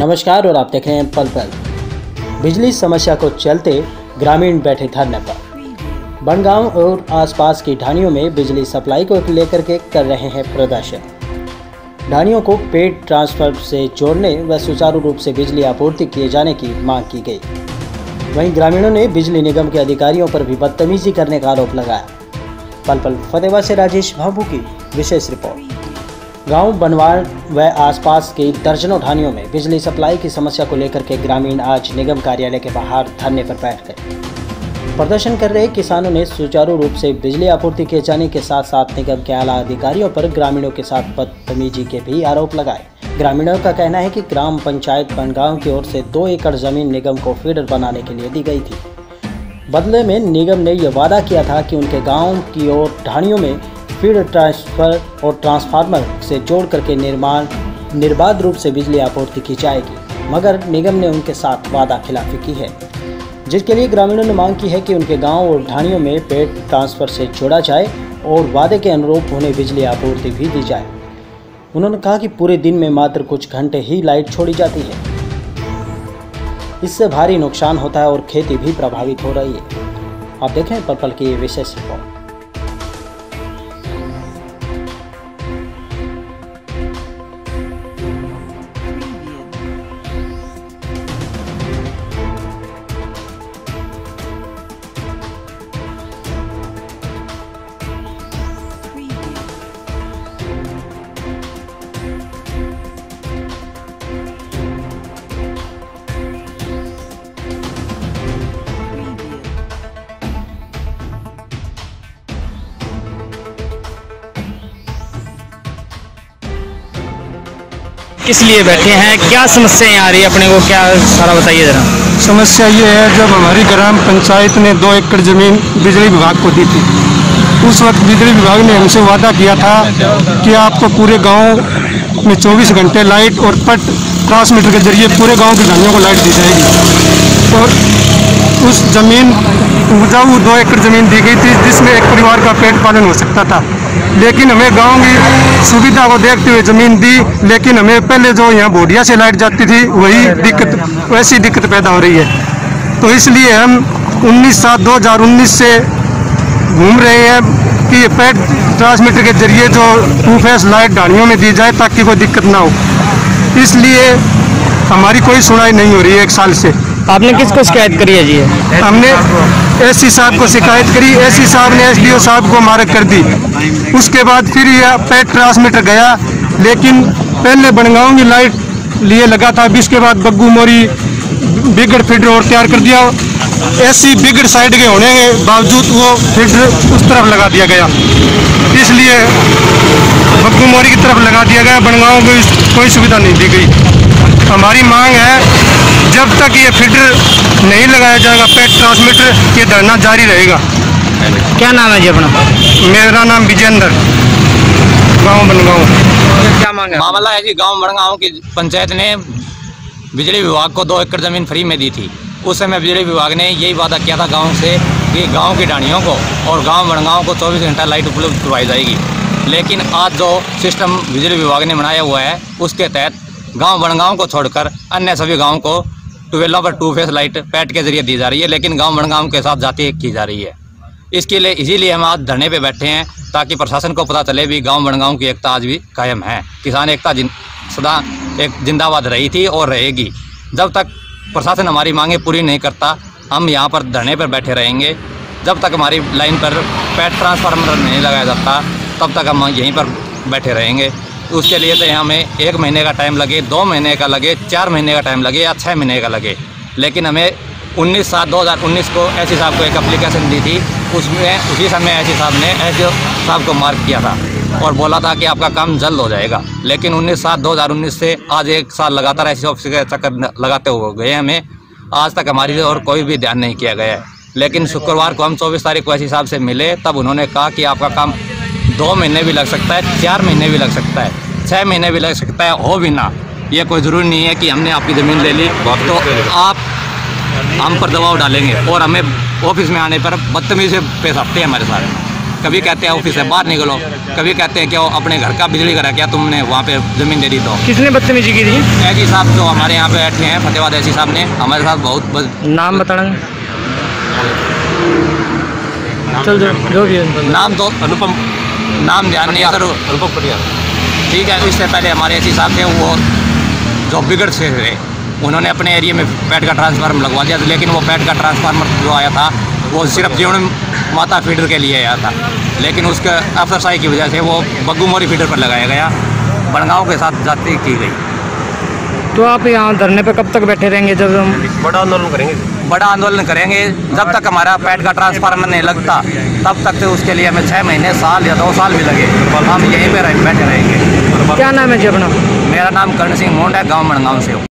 नमस्कार और आप देख रहे हैं पल पल। बिजली समस्या को चलते ग्रामीण बैठे धरने पर। बनगांव और आसपास की ढानियों में बिजली सप्लाई को लेकर के कर रहे हैं प्रदर्शन। ढानियों को पेड ट्रांसफर से जोड़ने व सुचारू रूप से बिजली आपूर्ति किए जाने की मांग की गई। वहीं ग्रामीणों ने बिजली निगम के अधिकारियों पर भी बदतमीजी करने का आरोप लगाया। पल पल फतेहाबाद से राजेश भाभू की विशेष रिपोर्ट। गांव बनवाड़ व आसपास के दर्जनों ढानियों में बिजली सप्लाई की समस्या को लेकर के ग्रामीण आज निगम कार्यालय के बाहर धरने पर बैठ गए। प्रदर्शन कर रहे किसानों ने सुचारू रूप से बिजली आपूर्ति किए जाने के साथ साथ निगम के आला अधिकारियों पर ग्रामीणों के साथ बदतमीजी के भी आरोप लगाए। ग्रामीणों का कहना है कि ग्राम पंचायत बनगांव की ओर से 2 एकड़ जमीन निगम को फीडर बनाने के लिए दी गई थी। बदले में निगम ने यह वादा किया था कि उनके गाँव की ओर ढानियों में फीडर ट्रांसफर और ट्रांसफार्मर से जोड़ करके निर्बाध रूप से बिजली आपूर्ति की जाएगी, मगर निगम ने उनके साथ वादा खिलाफी की है, जिसके लिए ग्रामीणों ने मांग की है कि उनके गांव और ढानियों में पेड ट्रांसफर से जोड़ा जाए और वादे के अनुरूप उन्हें बिजली आपूर्ति भी दी जाए। उन्होंने कहा कि पूरे दिन में मात्र कुछ घंटे ही लाइट छोड़ी जाती है, इससे भारी नुकसान होता है और खेती भी प्रभावित हो रही है। आप देखें पल पल की विशेष रिपोर्ट। किस लिए बैठे हैं, क्या समस्याएं आ रही है अपने को, क्या सारा बताइए ज़रा। समस्या ये है, जब हमारी ग्राम पंचायत ने 2 एकड़ ज़मीन बिजली विभाग को दी थी, उस वक्त बिजली विभाग ने हमसे वादा किया था कि आपको पूरे गांव में 24 घंटे लाइट और पट ट्रांसमीटर के जरिए पूरे गांव की ढानियों को लाइट दी जाएगी। और उस ज़मीन जब 2 एकड़ ज़मीन दी गई थी जिसमें एक परिवार का पेट पालन हो सकता था, लेकिन हमें गांव की सुविधा को देखते हुए ज़मीन दी, लेकिन हमें पहले जो यहाँ बोडिया से लाइट जाती थी वैसी दिक्कत पैदा हो रही है। तो इसलिए हम 19/7/2019 से घूम रहे हैं कि पेड ट्रांसमीटर के जरिए जो 2 फेस लाइट ढानियों में दी जाए ताकि कोई दिक्कत ना हो। इसलिए हमारी कोई सुनाई नहीं हो रही है 1 साल से। आपने किसको शिकायत करी है जी? हमने एससी साहब को शिकायत करी, एससी साहब ने एसडीओ साहब को मारक कर दी। उसके बाद फिर यह पेड ट्रांसमीटर गया, लेकिन पहले बनगांव की लाइट लिए लगा था, इसके बाद बग्गू मोरी बिगड़ फीडर और तैयार कर दिया। ऐसी बिगड़ साइड के होने के बावजूद वो फीडर उस तरफ लगा दिया गया, इसलिए बग्गू मोरी की तरफ लगा दिया गया। बनगांव को कोई सुविधा नहीं दी गई। हमारी मांग है, जब तक ये फीडर नहीं लगाया जाएगा पेड ट्रांसमीटर, ये धरना जारी रहेगा। क्या नाम है जी अपना? मेरा नाम विजेंद्र, गांव बनगांव। क्या मांग है? मामला है जी, गांव बनगांव की पंचायत ने बिजली विभाग को 2 एकड़ ज़मीन फ्री में दी थी। उस समय बिजली विभाग ने यही वादा किया था गांव से कि गांव की ढानियों को और गांव बनगांव को 24 घंटा लाइट उपलब्ध करवाई जाएगी। लेकिन आज जो सिस्टम बिजली विभाग ने बनाया हुआ है, उसके तहत गांव बनगांव को छोड़कर अन्य सभी गाँव को ट्यूबवेलों पर 2 फेस लाइट पैड के जरिए दी जा रही है, लेकिन गांव बनगांव के साथ जाती की जा रही है। इसीलिए हम आज धरने पे बैठे हैं, ताकि प्रशासन को पता चले भी गांव बनगांव की एकता आज भी कायम है। किसान एकता सदा एक जिंदाबाद रही थी और रहेगी। जब तक प्रशासन हमारी मांगें पूरी नहीं करता, हम यहाँ पर धरने पर बैठे रहेंगे। जब तक हमारी लाइन पर पैड ट्रांसफार्मर नहीं लगाया जाता, तब तक हम यहीं पर बैठे रहेंगे। उसके लिए तो हमें 1 महीने का टाइम लगे, 2 महीने का लगे, 4 महीने का टाइम लगे या 6 महीने का लगे, लेकिन हमें 19/7/2019 को एससी साहब को एक एप्लीकेशन दी थी। उसमें उसी समय एससी साहब ने एसडीओ साहब को मार्क किया था और बोला था कि आपका काम जल्द हो जाएगा। लेकिन 19/7/2019 से आज 1 साल लगातार एससी ऑफिस के चक्कर लगाते हुए गए हमें, आज तक हमारी और कोई भी ध्यान नहीं किया गया है। लेकिन शुक्रवार को हम 24 तारीख को एससी साहब से मिले, तब उन्होंने कहा कि आपका काम 2 महीने भी लग सकता है, 4 महीने भी लग सकता है, 6 महीने भी लग सकता है, हो भी ना। ये कोई ज़रूरी नहीं है कि हमने आपकी ज़मीन ले ली तो आप हम पर दबाव डालेंगे और हमें ऑफिस में आने पर बदतमीजी से पेश आते हैं हमारे साथ। कभी कहते हैं ऑफिस से बाहर निकलो, कभी कहते हैं कि वो अपने घर का बिजली करा क्या तुमने वहाँ पे ज़मीन दे दी। तो किसने बदतमीजी की थी? ऐसी साहब जो हमारे यहाँ पे बैठे हैं फतेहाबाद ऐसी साहब ने हमारे साथ बहुत नाम बताना। चल जो भी है। नाम तो अनुपम, नाम ध्यान नहीं सर, अनुपम पटिया। ठीक है, इससे पहले हमारे ऐसी साहब थे वो जो बिगड़ से थे, उन्होंने अपने एरिया में पैड का ट्रांसफार्मर लगवा दिया, लेकिन वो पैड का ट्रांसफार्मर जो आया था वो सिर्फ जीवन माता फीडर के लिए आया था, लेकिन उसके अफसरशाही की वजह से वो बग्गू मोरी फीडर पर लगाया गया, बनगांव के साथ जाती की गई। तो आप यहाँ धरने पे कब तक बैठे रहेंगे? जब हम बड़ा आंदोलन करेंगे जब तक हमारा पैड का ट्रांसफार्मर नहीं लगता, तब तक तो उसके लिए हमें 6 महीने, साल या 2 साल भी लगे, हम यहीं पे बैठे रहेंगे। क्या नाम है जी अपना? मेरा नाम कर्ण सिंह मोंड है, गाँव बनगांव से हूँ।